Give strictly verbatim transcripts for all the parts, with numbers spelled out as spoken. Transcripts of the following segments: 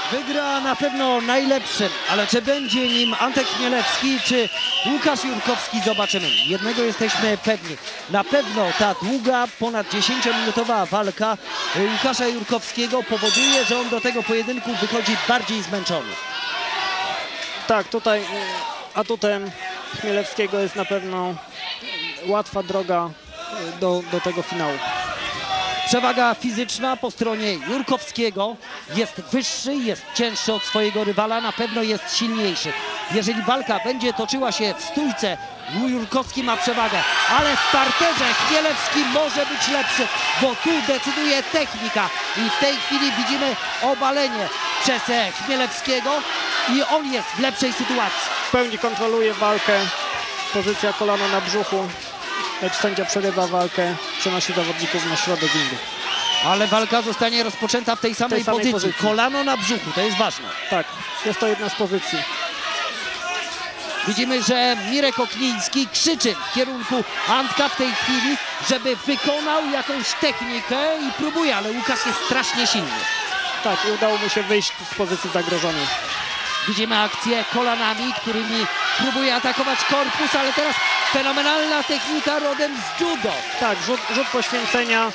Wygra na pewno najlepszy, ale czy będzie nim Antek Chmielewski, czy Łukasz Jurkowski, zobaczymy. Jednego jesteśmy pewni. Na pewno ta długa, ponad dziesięciominutowa walka Łukasza Jurkowskiego powoduje, że on do tego pojedynku wychodzi bardziej zmęczony. Tak, tutaj atutem Chmielewskiego jest na pewno łatwa droga do, do tego finału. Przewaga fizyczna po stronie Jurkowskiego, jest wyższy, jest cięższy od swojego rywala, na pewno jest silniejszy. Jeżeli walka będzie toczyła się w stójce, Jurkowski ma przewagę, ale w parterze Chmielewski może być lepszy, bo tu decyduje technika i w tej chwili widzimy obalenie przez Chmielewskiego i on jest w lepszej sytuacji. W pełni kontroluje walkę, pozycja kolana na brzuchu. Lecz sędzia przerywa walkę, przenosi zawodników na środek ringu. Ale walka zostanie rozpoczęta w tej samej, tej samej pozycji. pozycji. Kolano na brzuchu, to jest ważne. Tak, jest to jedna z pozycji. Widzimy, że Mirek Okniński krzyczy w kierunku Antka w tej chwili, żeby wykonał jakąś technikę i próbuje, ale Łukasz jest strasznie silny. Tak, i udało mu się wyjść z pozycji zagrożonej. Widzimy akcję kolanami, którymi próbuje atakować korpus, ale teraz fenomenalna technika rodem z judo. Tak, rzut, rzut poświęcenia.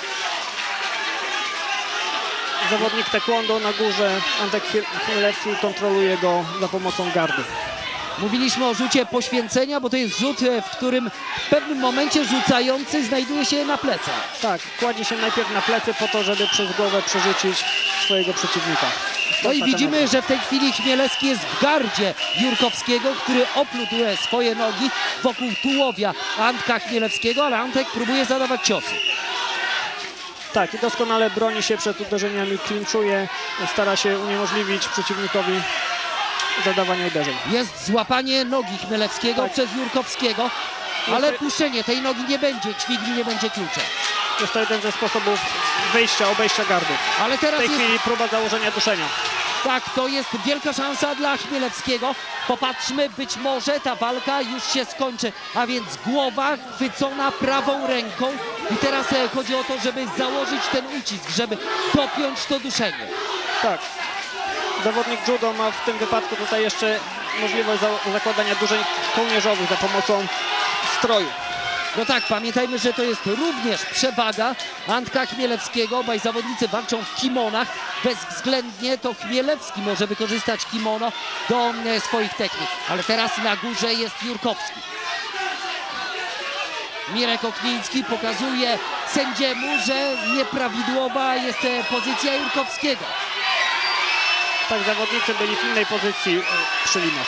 Zawodnik taekwondo na górze. Antek Chmielewski kontroluje go za pomocą gardy. Mówiliśmy o rzucie poświęcenia, bo to jest rzut, w którym w pewnym momencie rzucający znajduje się na plecach. Tak, kładzie się najpierw na plecy po to, żeby przez głowę przerzucić swojego przeciwnika. No i widzimy, że w tej chwili Chmielewski jest w gardzie Jurkowskiego, który oplótł swoje nogi wokół tułowia Antka Chmielewskiego, ale Antek próbuje zadawać ciosy. Tak, i doskonale broni się przed uderzeniami, klinczuje, stara się uniemożliwić przeciwnikowi zadawanie uderzeń. Jest złapanie nogi Chmielewskiego Tak. przez Jurkowskiego, ale puszczenie tej nogi nie będzie, dźwigni nie będzie kluczem. Jest to jeden ze sposobów wyjścia, obejścia gardy. Ale W teraz tej jest... chwili próba założenia duszenia. Tak, to jest wielka szansa dla Chmielewskiego. Popatrzmy, być może ta walka już się skończy, a więc głowa chwycona prawą ręką i teraz e, chodzi o to, żeby założyć ten ucisk, żeby dopiąć to duszenie. Tak. Zawodnik judo ma w tym wypadku tutaj jeszcze możliwość za zakładania duszeń kołnierzowych za pomocą stroju. No tak, pamiętajmy, że to jest również przewaga Antka Chmielewskiego. Obaj zawodnicy walczą w kimonach. Bezwzględnie to Chmielewski może wykorzystać kimono do e, swoich technik. Ale teraz na górze jest Jurkowski. Mirek Okniński pokazuje sędziemu, że nieprawidłowa jest e, pozycja Jurkowskiego. Tak, zawodnicy byli w innej pozycji y, przy linach.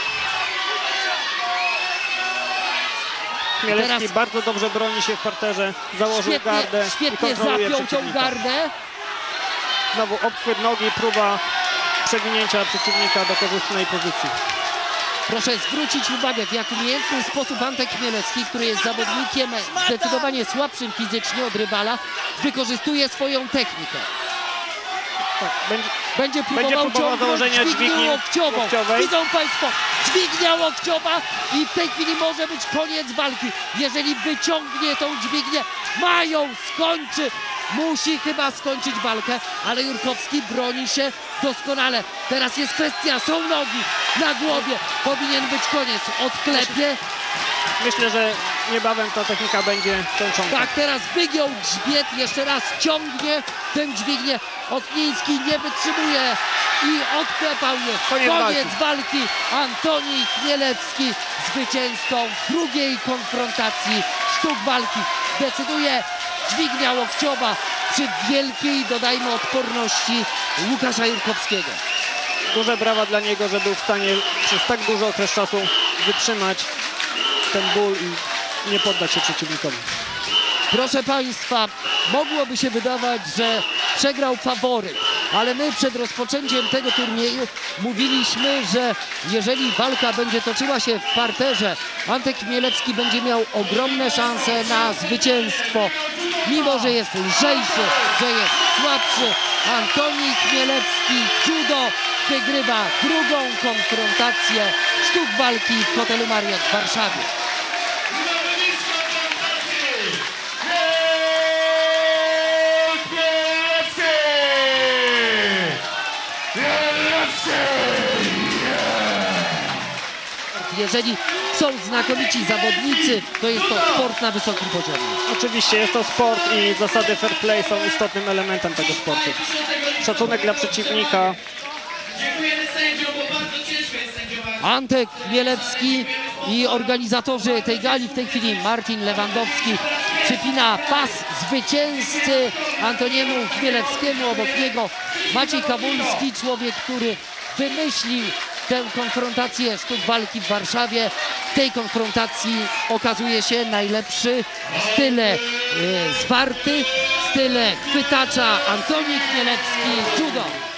Chmielewski Teraz bardzo dobrze broni się w parterze, założył świetnie, gardę i świetnie kontroluje zapiął tą przeciwnika. gardę. Znowu obchwyt nogi, próba przewinięcia przeciwnika do korzystnej pozycji. Proszę zwrócić uwagę, w jak umiejętny sposób Antek Chmielewski, który jest zawodnikiem zdecydowanie słabszym fizycznie od rywala, wykorzystuje swoją technikę. Tak, będzie, Będzie próbował, będzie próbował założenia dźwignię dźwigni łokciową. łokciowej. Widzą Państwo, dźwignia łokciowa i w tej chwili może być koniec walki. Jeżeli wyciągnie tą dźwignię, mają, skończy. Musi chyba skończyć walkę, ale Jurkowski broni się doskonale. Teraz jest kwestia, są nogi na głowie. Powinien być koniec. Odklepie. Myślę, że niebawem ta technika będzie kończąca. Tak, teraz wygiął grzbiet, jeszcze raz ciągnie tę dźwignię. Okniński nie wytrzymuje i odklepał je. Koniec, Koniec walki. walki. Antoni Chmielewski zwycięzcą drugiej konfrontacji sztuk walki. Decyduje dźwignia łokciowa przy wielkiej, dodajmy, odporności Łukasza Jurkowskiego. Duże brawa dla niego, że był w stanie przez tak duży okres czasu wytrzymać ten ból i nie poddać się przeciwnikowi. Proszę Państwa, mogłoby się wydawać, że przegrał faworyt, ale my przed rozpoczęciem tego turnieju mówiliśmy, że jeżeli walka będzie toczyła się w parterze, Antek Chmielewski będzie miał ogromne szanse na zwycięstwo. Mimo że jest lżejszy, że jest słabszy, Antoni Chmielewski judo wygrywa drugą konfrontację sztuk walki w hotelu Marriott w Warszawie. Yeah! Jeżeli są znakomici zawodnicy, to jest to sport na wysokim poziomie. Oczywiście jest to sport i zasady fair play są istotnym elementem tego sportu. Szacunek dla przeciwnika. Antek Chmielewski i organizatorzy tej gali w tej chwili Marcin Lewandowski przypina pas zwycięzcy Antoniemu Chmielewskiemu. Obok niego Maciej Kawulski, człowiek, który wymyślił tę konfrontację sztuk walki w Warszawie. W tej konfrontacji okazuje się najlepszy w style y, zwarty, w style chwytacza Antoni Chmielewski judo.